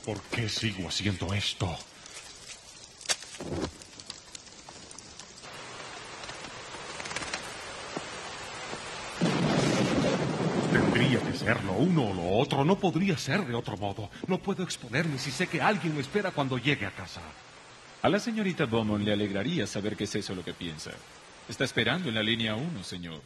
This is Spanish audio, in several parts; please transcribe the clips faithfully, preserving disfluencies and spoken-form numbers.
¿Por qué sigo haciendo esto? Tendría que ser lo uno o lo otro. No podría ser de otro modo. No puedo exponerme si sé que alguien me espera cuando llegue a casa. A la señorita Beaumont le alegraría saber que es eso lo que piensa. Está esperando en la línea uno, señor.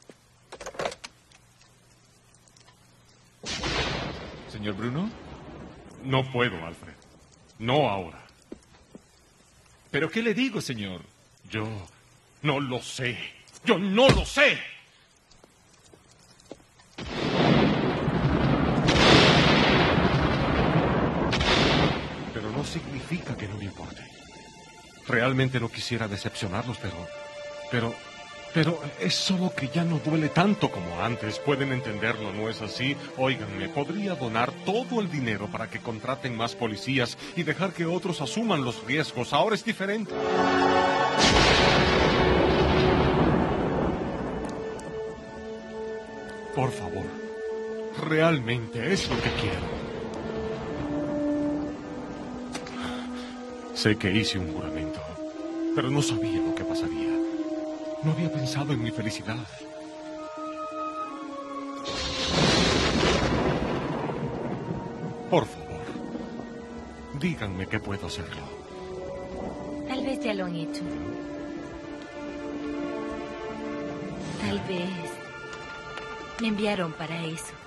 ¿Señor Bruno? No puedo, Alfred. No ahora. ¿Pero qué le digo, señor? Yo no lo sé. ¡Yo no lo sé! Pero no significa que no me importe. Realmente no quisiera decepcionarlos, pero... Pero... Pero es solo que ya no duele tanto como antes. Pueden entenderlo, ¿no es así? Óiganme, podría donar todo el dinero para que contraten más policías y dejar que otros asuman los riesgos. Ahora es diferente. Por favor, realmente es lo que quiero. Sé que hice un juramento, pero no sabía lo que pasaría. No había pensado en mi felicidad. Por favor, díganme que puedo hacerlo. Tal vez ya lo han hecho. Tal vez me enviaron para eso.